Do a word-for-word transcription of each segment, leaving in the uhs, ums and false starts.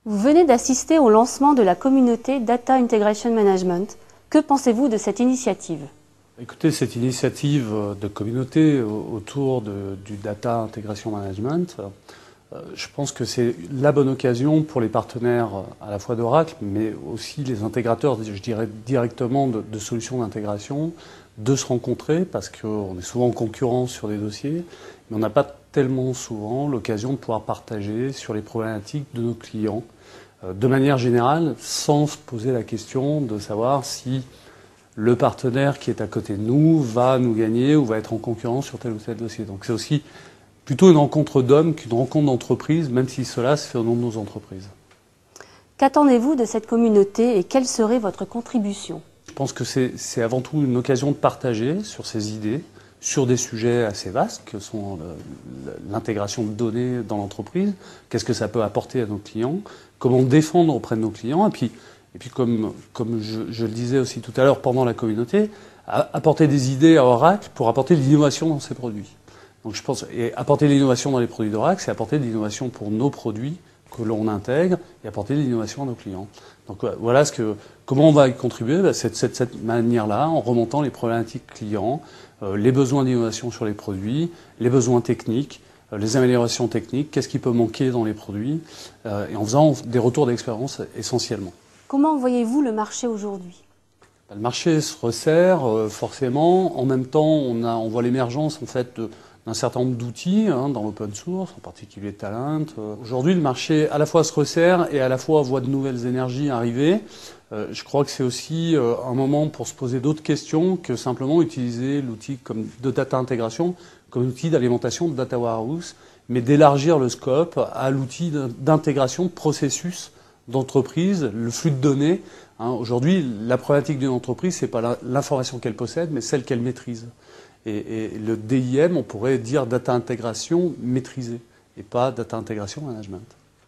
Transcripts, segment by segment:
Vous venez d'assister au lancement de la communauté Data Integration Management. Que pensez-vous de cette initiative? Écoutez, cette initiative de communauté autour de, du Data Integration Management, je pense que c'est la bonne occasion pour les partenaires à la fois d'Oracle, mais aussi les intégrateurs, je dirais directement, de, de solutions d'intégration, de se rencontrer, parce qu'on est souvent en concurrence sur des dossiers, mais on n'a pas tellement souvent l'occasion de pouvoir partager sur les problématiques de nos clients, de manière générale, sans se poser la question de savoir si le partenaire qui est à côté de nous va nous gagner ou va être en concurrence sur tel ou tel dossier. Donc c'est aussi plutôt une rencontre d'hommes qu'une rencontre d'entreprises, même si cela se fait au nom de nos entreprises. Qu'attendez-vous de cette communauté et quelle serait votre contribution? Je pense que c'est avant tout une occasion de partager sur ces idées, sur des sujets assez vastes que sont l'intégration de données dans l'entreprise, qu'est-ce que ça peut apporter à nos clients, comment défendre auprès de nos clients, et puis, et puis comme, comme je, je le disais aussi tout à l'heure pendant la communauté, apporter des idées à Oracle pour apporter de l'innovation dans ses produits. Donc je pense, et apporter de l'innovation dans les produits d'Oracle, c'est apporter de l'innovation pour nos produits que l'on intègre et apporter de l'innovation à nos clients. Donc voilà ce que, comment on va y contribuer, ben, c'est de cette, cette manière-là, en remontant les problématiques clients, euh, les besoins d'innovation sur les produits, les besoins techniques, euh, les améliorations techniques, qu'est-ce qui peut manquer dans les produits, euh, et en faisant des retours d'expérience essentiellement. Comment voyez-vous le marché aujourd'hui? Ben, le marché se resserre euh, forcément. En même temps, on, a, on voit l'émergence en fait de, d'un certain nombre d'outils hein, dans l'open source, en particulier Talent. Aujourd'hui, le marché à la fois se resserre et à la fois voit de nouvelles énergies arriver. Euh, je crois que c'est aussi euh, un moment pour se poser d'autres questions que simplement utiliser l'outil comme de data intégration comme outil d'alimentation de data warehouse, mais d'élargir le scope à l'outil d'intégration de processus d'entreprise, le flux de données. Hein. Aujourd'hui, la problématique d'une entreprise, c'est pas l'information qu'elle possède, mais celle qu'elle maîtrise. Et, et le D I M, on pourrait dire data intégration maîtrisée et pas data intégration management.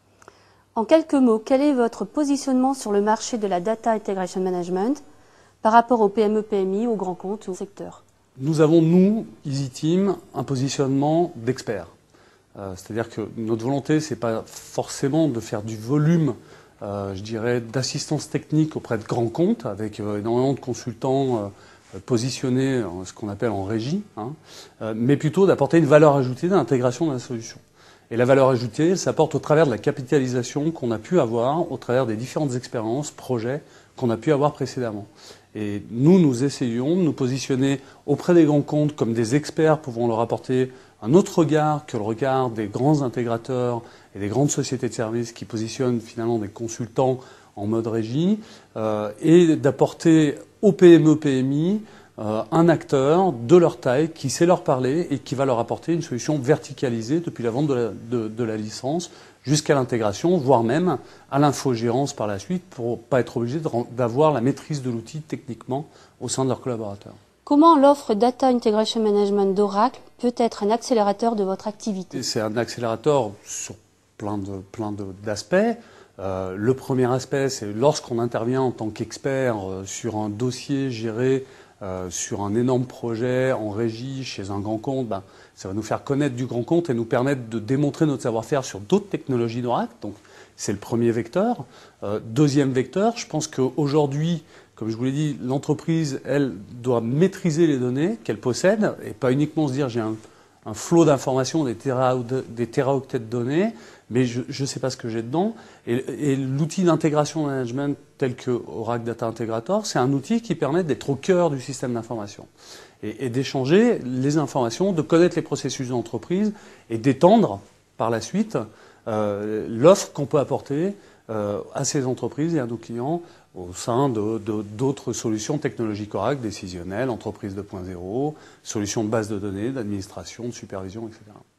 En quelques mots, quel est votre positionnement sur le marché de la data integration management par rapport aux P M E P M I, aux grands comptes ou au secteur? Nous avons, nous, EasyTeam, un positionnement d'expert. Euh, C'est-à-dire que notre volonté, c'est pas forcément de faire du volume, euh, je dirais, d'assistance technique auprès de grands comptes, avec euh, énormément de consultants euh, positionner ce qu'on appelle en régie, hein, euh, mais plutôt d'apporter une valeur ajoutée d'intégration de la solution. Et la valeur ajoutée, elle s'apporte au travers de la capitalisation qu'on a pu avoir, au travers des différentes expériences, projets qu'on a pu avoir précédemment. Et nous, nous essayons de nous positionner auprès des grands comptes comme des experts pouvant leur apporter un autre regard que le regard des grands intégrateurs et des grandes sociétés de services qui positionnent finalement des consultants en mode régie, euh, et d'apporter aux P M E P M I euh, un acteur de leur taille qui sait leur parler et qui va leur apporter une solution verticalisée depuis la vente de la, de, de la licence jusqu'à l'intégration, voire même à l'infogérance par la suite pour pas être obligé d'avoir la maîtrise de l'outil techniquement au sein de leurs collaborateurs. Comment l'offre Data Integration Management d'Oracle peut être un accélérateur de votre activité? C'est un accélérateur sur plein de, plein de, d'aspects. Euh, le premier aspect, c'est lorsqu'on intervient en tant qu'expert euh, sur un dossier géré euh, sur un énorme projet en régie chez un grand compte, ben, ça va nous faire connaître du grand compte et nous permettre de démontrer notre savoir-faire sur d'autres technologies d'Oracle. Donc, c'est le premier vecteur. Euh, deuxième vecteur, je pense qu'aujourd'hui, comme je vous l'ai dit, l'entreprise, elle, doit maîtriser les données qu'elle possède et pas uniquement se dire j'ai un, un flot d'informations, des, téra, des téraoctets de données, mais je ne sais pas ce que j'ai dedans. Et, et l'outil d'intégration management tel que Oracle Data Integrator, c'est un outil qui permet d'être au cœur du système d'information et, et d'échanger les informations, de connaître les processus d'entreprise et d'étendre par la suite euh, l'offre qu'on peut apporter euh, à ces entreprises et à nos clients au sein de, de, d'autres solutions technologiques Oracle, décisionnelles, entreprise deux point zéro, solutions de base de données, d'administration, de supervision, et cetera.